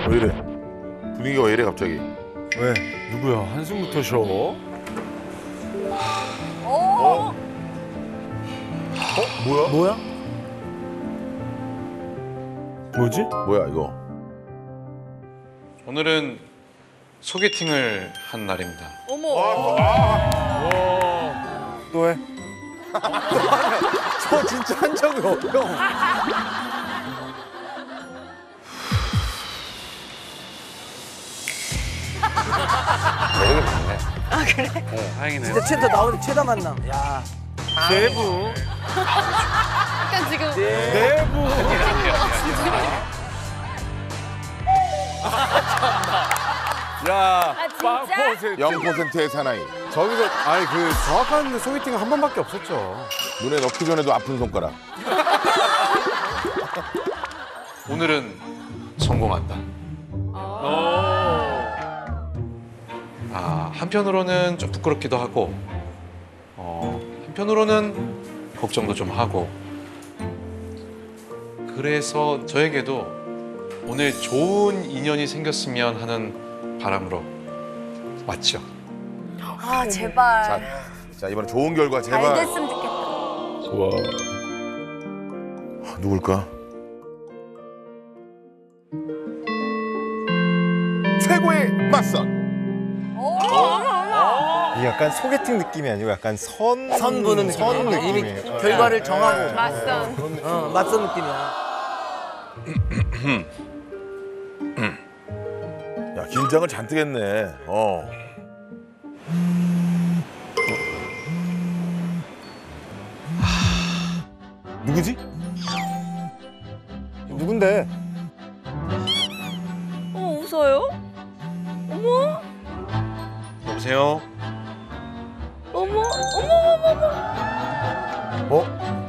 왜 이래? 분위기가 왜 이래 갑자기? 왜? 누구야? 한숨부터 쉬어? 뭐야? 뭐야? 뭐지? 뭐야 이거? 오늘은 소개팅을 한 날입니다. 어머. 또 해? 저 진짜 한 적이 없어. 매력이 많네. 다행이네요. 진짜 최다 나오는 최다 만남. 야. 내부. 약간 지금 내부. 야. 아 진짜? 0%의 사나이. 저기서 아니 그 정확한 소개팅은 한 번밖에 없었죠. 눈에 넣기 전에도 아픈 손가락. 오늘은 성공한다. 한편으로는 좀 부끄럽기도 하고, 한편으로는 걱정도 좀 하고. 그래서 저에게도 오늘 좋은 인연이 생겼으면 하는 바람으로 왔죠. 아 제발. 자 이번에 좋은 결과 잘 제발. 됐으면 좋겠다. 와. 누굴까? 최고의 맞선. 이게 약간 소개팅 느낌이 아니고 약간 선 보는 느낌. 선 이미 느낌이에요. 결과를 정하고. 맞선. 맞선 느낌이야. 야 긴장을 잔뜩 했네. 누구지? 누군데? 웃어요? 어머. 여보세요? 어머. 어?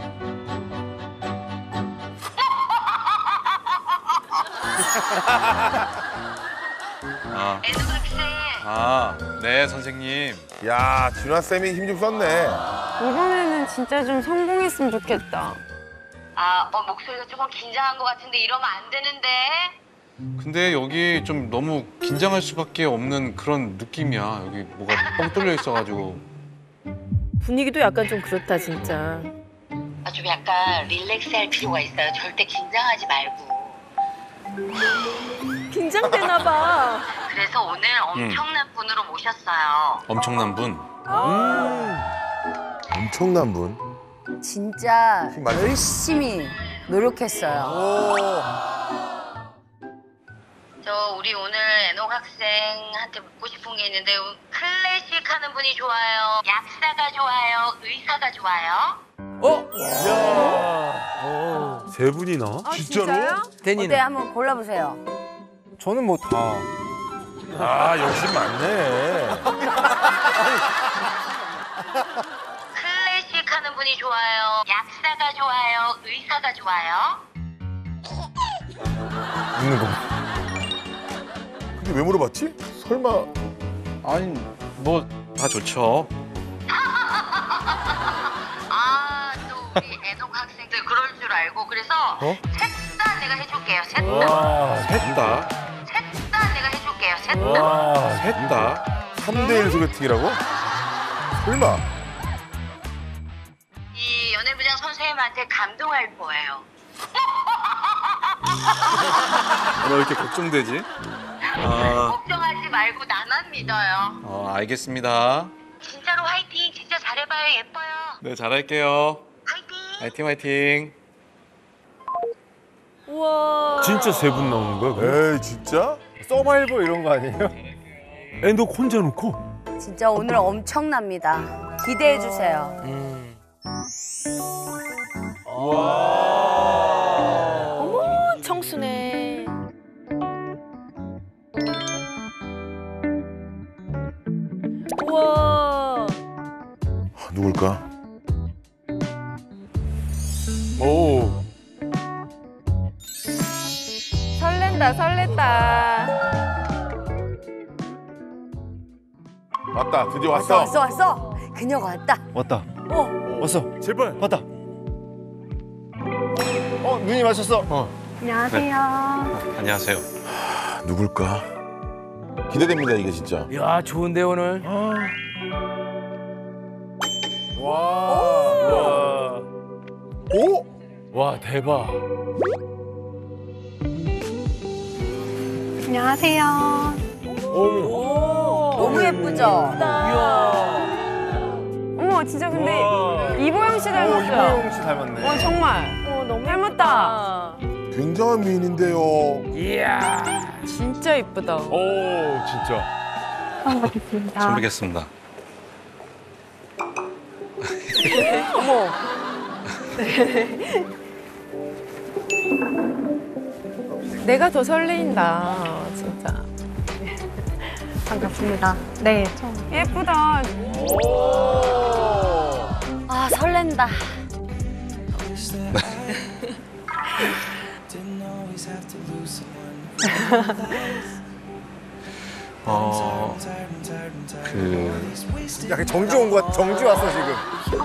네, 선생님. 야 진화 쌤이 힘 좀 썼네. 이번에는 진짜 좀 성공했으면 좋겠다. 목소리가 조금 긴장한 것 같은데 이러면 안 되는데. 근데 여기 좀 너무 긴장할 수밖에 없는 그런 느낌이야. 여기 뭐가 뻥 뚫려 있어가지고. 분위기도 약간 좀 그렇다 진짜. 좀 약간 릴렉스할 필요가 있어요. 절대 긴장하지 말고. 긴장되나 봐. 그래서 오늘 엄청난 분으로 모셨어요. 엄청난 분. 엄청난 분. 진짜 힘 많이 열심히 노력했어요. 우리 오늘 애녹 학생한테 묻고 싶은 게 있는데 클래식 하는 분이 좋아요? 약사가 좋아요? 의사가 좋아요? 세 분이나? 진짜로? 데니는. 어때 한번 골라보세요. 저는 뭐 다. 아 역시 많네. 클래식 하는 분이 좋아요? 약사가 좋아요? 의사가 좋아요? 있는 거. 근데 왜 물어봤지? 설마 아니, 뭐 다 좋죠. 또 우리 애녹 학생들 그럴 줄 알고 그래서 셋다 내가 해줄게요. 셋 다. 셋다 내가 해줄게요. 셋 다. 셋 다? 3대1 소개팅이라고? 설마? 이 연예부장 선생님한테 감동할 거예요. 왜 이렇게 걱정되지? 걱정하지 말고 나만 믿어요. 알겠습니다. 진짜로 화이팅. 진짜 잘해봐요. 예뻐요. 네, 잘할게요. 화이팅. 화이팅. 우와. 진짜 세 분 나오는 거야? 그럼? 에이 진짜? 서바이벌 이런 거 아니에요? 애녹 혼자 놓고? 진짜 오늘 엄청납니다. 기대해 주세요. 어머 청순해. 우와. 누굴까? 오. 설렌다. 왔다 드디어 왔어. 왔어. 그녀가 왔다. 왔다. 왔어. 제발. 왔다. 눈이 마셨어. 안녕하세요. 안녕하세요. 누굴까? 기대됩니다 이게 진짜. 야, 좋은데 오늘. 와. 오? 와 대박. 안녕하세요. 너무 예쁘죠? 어머, 진짜 근데 와. 이보영 씨 닮았어요. 이보영 씨 닮았네. 정말. 너무 닮았다. 굉장한 미인인데요. 이야. 진짜 이쁘다. 오 진짜. 처음 뵙겠습니다. 잘 뵙겠습니다. 어머. 내가 더 설레인다, 진짜. 반갑습니다. 네, 처음. 예쁘다. 아, 설렌다. 약간 정주 온 거 정주 왔어 지금.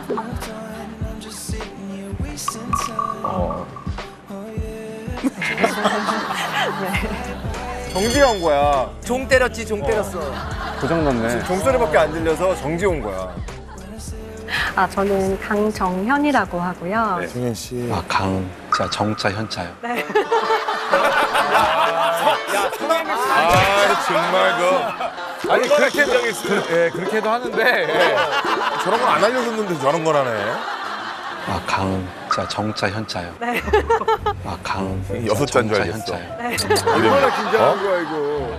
정지가 온 거야. 종 때렸지, 종 때렸어. 고장났네. 종소리밖에 안 들려서 정지 온 거야. 아, 저는 강정현이라고 하고요. 정현 씨. 아, 자, 정자, 현자요. 아 정말 아니 그렇게도 예 그렇게도 하는데 예. 저런 건 안 알려줬는데 저런 걸 하네. 아, 자, 정자, 현자요. 아, 여섯 자인 줄 정자, 알겠어. 현자요. 얼마나 긴장한 거야 이거.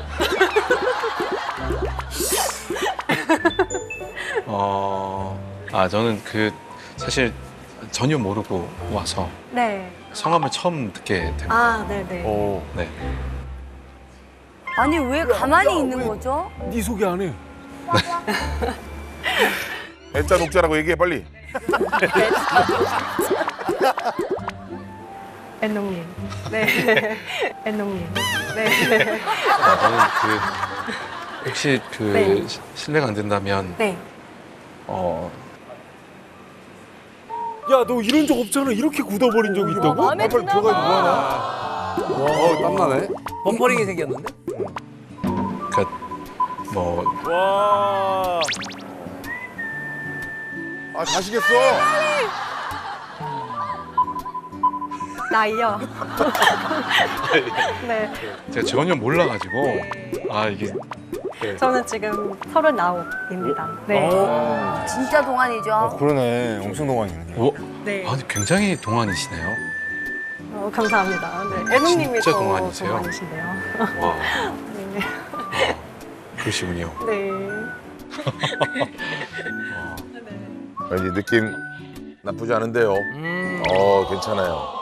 저는 사실 전혀 모르고 와서 네. 성함을 처음 듣게 됩니다. 아, 네네. 오. 네. 아니, 왜 가만히 있는 거죠? 네 소개 안 해. 애자 녹자라고 얘기해 빨리. 애농님. 네. 애농님. 네. 저는 혹시 네. 실례가 안 된다면 네. 야 너 이런 적 없잖아. 이렇게 굳어버린 적 있다고? 마음에 빨리 드나 들어가지 봐. 뭐하나? 땀나네. 범퍼링이 생겼는데? 와. 아 가시겠어. 나이요. 네. 제가 전혀 몰라가지고 이게 저는 지금 39입니다. 네. 진짜 동안이죠? 그러네. 엄청 동안이네. 네. 아니, 굉장히 동안이시네요. 감사합니다. 네. 애농님이 진짜 더 동안이세요? 동안이신데요. 와, 네. 그러시군요. 네. 왠지 느낌 나쁘지 않은데요. 괜찮아요.